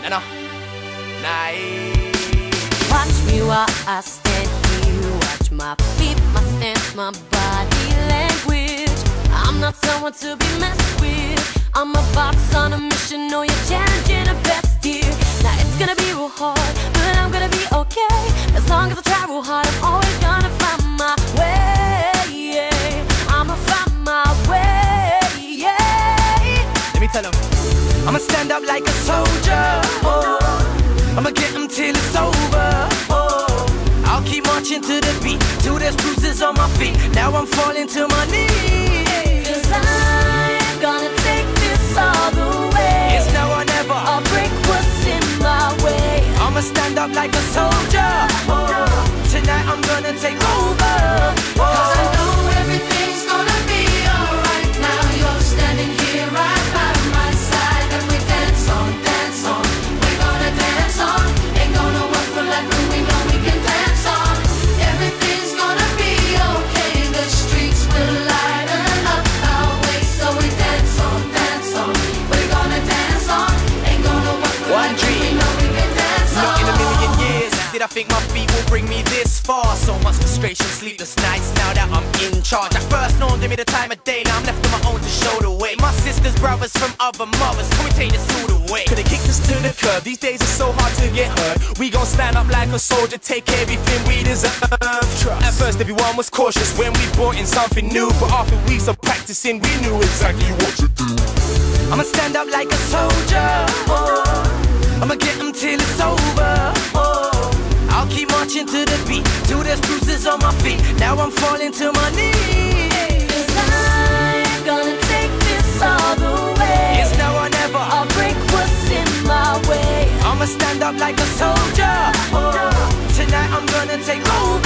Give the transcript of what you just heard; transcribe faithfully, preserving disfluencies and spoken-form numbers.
You know? Nice. Watch me while I stand here. Watch my feet, my stance, my body language. I'm not someone to be messed with. I'm a boss on a mission. Know you're challenging the best here. Now it's gonna be real hard, but I'm gonna be okay. As long as I try real hard, I'm always gonna find my way. Yeah. I'ma find my way. Yeah. Let me tell them, I'ma stand up like a soldier. Oh. I'ma get them till it's over. Oh. I'll keep marching to the beat till there's bruises on my feet. Now I'm falling to my knees. Cause I'm gonna take this all the way. It's now or never. I'll break what's in my way. I'ma stand up like a soldier. Oh. Tonight I'm gonna take over. Oh. Cause I know everything's gonna be alright now. You're standing here right by my side. And we dance on, dance on. We're gonna dance on. Ain't gonna work for life, but we know we can dance on. Everything's gonna be okay. The streets will lighten up our way. So we dance on, dance on. We're gonna dance on. Ain't gonna work for One life, but we dream. know we can dance on. Not in a million years did I think my feet will bring me this far. So much frustration, sleepless nights now that I'm in charge. I first known give me the time of day, now I'm left on my own to show the way. My sisters, brothers from other mothers, can we take this all the way? Could've kicked us to the curb, these days it's so hard to get hurt. We gon' stand up like a soldier, take everything we deserve. Trust. At first everyone was cautious when we brought in something new, but after weeks of practicing we knew exactly what to do. I'ma stand up like a soldier. Oh. I'ma get them till it's over. Oh. I'll keep marching to the beat till there's bruises on my feet. Now I'm falling to my knees. Cause I'm gonna take this all the way. It's now or never. I'll break what's in my way. I'ma stand up like a soldier. Oh. Tonight I'm gonna take over.